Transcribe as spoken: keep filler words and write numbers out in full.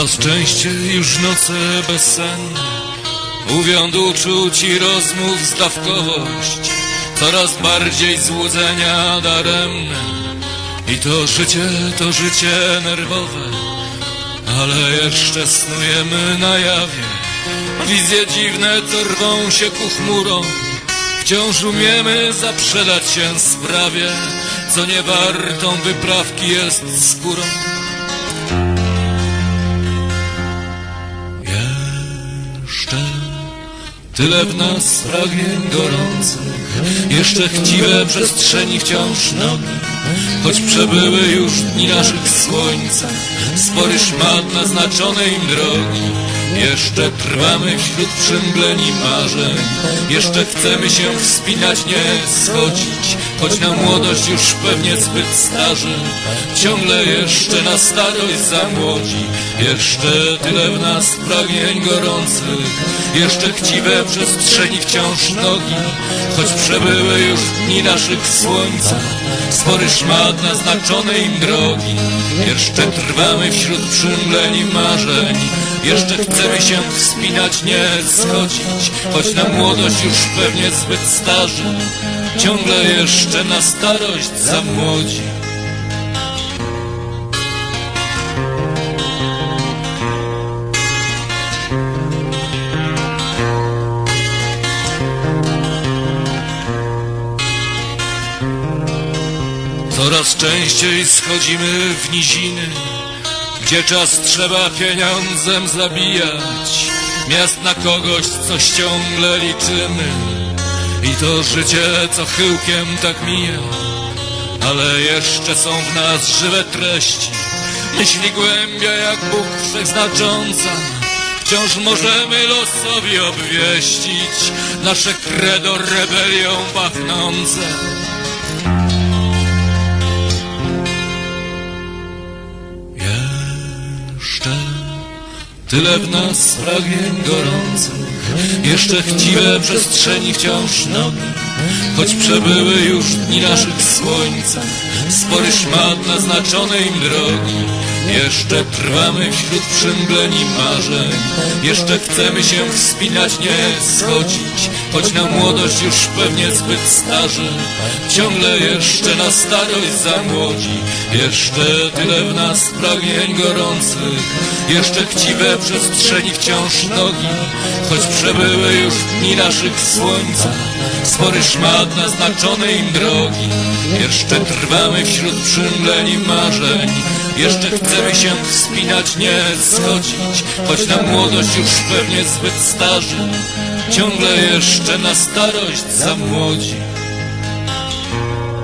Coraz częściej już noce bezsenne mówią do uczuć i rozmów zdawkowość, coraz bardziej złudzenia daremne. I to życie, to życie nerwowe, ale jeszcze snujemy na jawie. Wizje dziwne to rwą się ku chmurom, wciąż umiemy zaprzedać się sprawie, co nie wartą wyprawki jest skórą. Jeszcze tyle w nas pragnień gorących, jeszcze chciwe przestrzeni wciąż nogi, choć przebyły już dni naszych słońca, spory szmat naznaczonej im drogi. Jeszcze trwamy wśród przymgleni marzeń, jeszcze chcemy się wspinać, nie schodzić, choć na młodość już pewnie zbyt starzy, ciągle jeszcze na starość za młodzi. Jeszcze tyle w nas pragnień gorących, jeszcze chciwe przestrzeni wciąż nogi, choć przebyły już dni naszych słońca, spory szmat naznaczonej im drogi. Jeszcze trwamy wśród przymgleni marzeń, jeszcze chcemy się wspinać, nie schodzić, choć na młodość już pewnie zbyt starzy, ciągle jeszcze na starość za młodzi. Coraz częściej schodzimy w niziny, gdzie czas trzeba pieniądzem zabijać, miast na kogoś coś ciągle liczymy. I to życie, co chyłkiem tak mija, ale jeszcze są w nas żywe treści, myśli głębia jak Bóg wszechznacząca. Wciąż możemy losowi obwieścić nasze credo rebelią pachnące. Tyle w nas pragnień gorących, jeszcze chciwe przestrzeni wciąż nogi, choć przebyły już dni naszych słońca, spory szmat naznaczonej im drogi. Jeszcze trwamy wśród przymgleni marzeń, jeszcze chcemy się wspinać, nie schodzić, choć na młodość już pewnie zbyt starzy, ciągle jeszcze na starość za młodzi. Jeszcze tyle w nas pragnień gorących, jeszcze chciwe przestrzeni wciąż nogi, choć przebyły już dni naszych słońca, spory szmat naznaczonej im drogi. Jeszcze trwamy wśród przymgleni marzeń, jeszcze chcemy się wspinać, nie schodzić, choć na młodość już pewnie zbyt starzy, ciągle jeszcze na starość za młodzi.